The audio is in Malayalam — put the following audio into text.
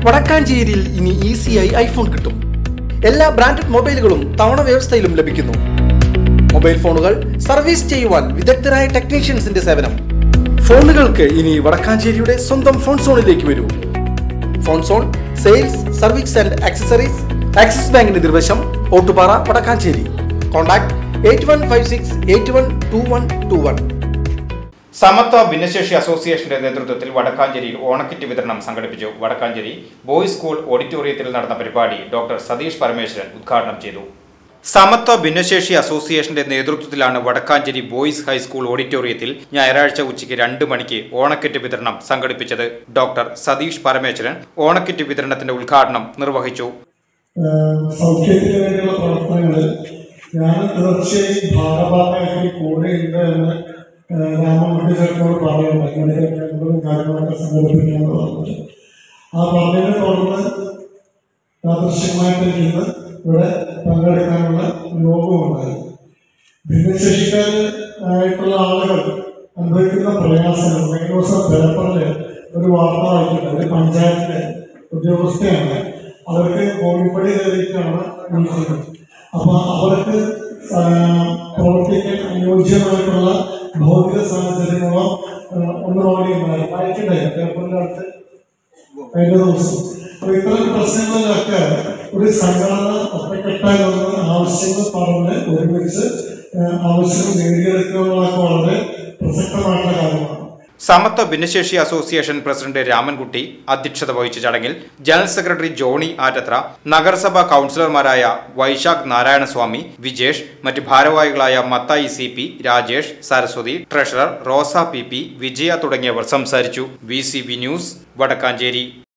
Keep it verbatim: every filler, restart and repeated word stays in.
വടക്കാഞ്ചേരിയിൽ ഇനി ഈസിയായി ഐഫോൺ കിട്ടും. എല്ലാ ബ്രാൻഡഡ് മൊബൈലുകളും തവണ വ്യവസ്ഥയിലും ലഭിക്കുന്നു. മൊബൈൽ ഫോണുകൾ സർവീസ് ചെയ്യുവാൻ വിദഗ്ധരായ ടെക്നീഷ്യൻസിന്റെ സേവനം. ഫോണുകൾക്ക് ഇനി വടക്കാഞ്ചേരിയുടെ സ്വന്തം ഫോൺ സോണിലേക്ക് വരൂ. Phone zone sales, service and accessories, Axis ബാങ്കിന്റെ നിർവശം, Ottupara, Vadakkanchery. Contact eight one five six eight one two one two one. സമത്വ ഭിന്നശേഷി അസോസിയേഷന്റെ നേതൃത്വത്തിൽ വടക്കാഞ്ചേരിയിൽ ഓണക്കിറ്റ് വിതരണം സംഘടിപ്പിച്ചു. വടക്കാഞ്ചേരി ബോയ്സ് സ്കൂൾ ഓഡിറ്റോറിയത്തിൽ നടന്ന പരിപാടി ഡോക്ടർ സതീഷ് പരമേശ്വരൻ ഉദ്ഘാടനം ചെയ്തു. സമത്വ ഭിന്നശേഷി അസോസിയേഷന്റെ നേതൃത്വത്തിലാണ് വടക്കാഞ്ചേരി ബോയ്സ് ഹൈസ്കൂൾ ഓഡിറ്റോറിയത്തിൽ ഞായറാഴ്ച ഉച്ചയ്ക്ക് രണ്ട് മണിക്ക് ഓണക്കിറ്റ് വിതരണം സംഘടിപ്പിച്ചത്. ഡോക്ടർ സതീഷ് പരമേശ്വരൻ ഓണക്കിറ്റ് വിതരണത്തിന്റെ ഉദ്ഘാടനം നിർവഹിച്ചു. സൗഖ്യത്തിന് വേണ്ടിയുള്ള പ്രവർത്തനങ്ങളിൽ ഞാൻ തീർച്ചയായും ഭാഗഭാഗമായി കൂടെയുണ്ട് എന്ന് രാമൻകുട്ടി ചേർന്നോട് പറയുന്നത് ഇങ്ങനെയൊക്കെ ക്യാമ്പുകളും കാര്യങ്ങളൊക്കെ സംഘടിപ്പിക്കാമെന്ന് പറഞ്ഞത്. ആ പറഞ്ഞതിനെ തുടർന്ന് യാദൃശ്യമായിട്ട് ഇന്ന് ഇവിടെ പങ്കെടുക്കാനുള്ള യോഗമുണ്ടായി. ഭിന്നശേഷിക്കാരായിട്ടുള്ള ആളുകൾ അനുഭവിക്കുന്ന പ്രയാസങ്ങൾ കഴിഞ്ഞ ദിവസം പേപ്പറിൽ ഒരു വാർത്ത വായിക്കുന്നത് ഒരു പഞ്ചായത്തിലെ ഉദ്യോഗസ്ഥയാണ്. അവർക്ക് കോഴിപ്പടി കയറിയിട്ടാണ് വിളിക്കുന്നത്. അപ്പോൾ അവർക്ക് പ്രവർത്തിക്കാൻ അനുയോജ്യമായിട്ടുള്ള ഭൗതിക സാഹചര്യങ്ങളോ ഒന്നുകൂടി ഉണ്ടായി വായിക്കണ്ടായി പേപ്പറിൻ്റെ അടുത്ത് കഴിഞ്ഞ ദിവസം. അപ്പോൾ ഇത്തരം പ്രശ്നങ്ങളിലൊക്കെ ഒരു സംഘടന ഒറ്റക്കെട്ടായി ആവശ്യങ്ങൾ പറഞ്ഞ് ഒരുമിച്ച് ആവശ്യങ്ങൾ നേടിയെടുക്കുന്നതൊക്കെ വളരെ പ്രസക്തമായിട്ടുള്ള കാര്യമാണ്. സമത്വ ഭിന്നശേഷി അസോസിയേഷൻ പ്രസിഡന്റ് രാമൻകുട്ടി അധ്യക്ഷത വഹിച്ച ചടങ്ങിൽ ജനറൽ സെക്രട്ടറി ജോണി ആറ്റത്ര, നഗരസഭാ കൗൺസിലർമാരായ വൈശാഖ് നാരായണസ്വാമി, വിജേഷ്, മറ്റ് ഭാരവാഹികളായ Mathai C P, Rajesh, Saraswathi, treasurer Rosa P P, Vijaya തുടങ്ങിയവർ സംസാരിച്ചു. V C B news, Vadakkanchery.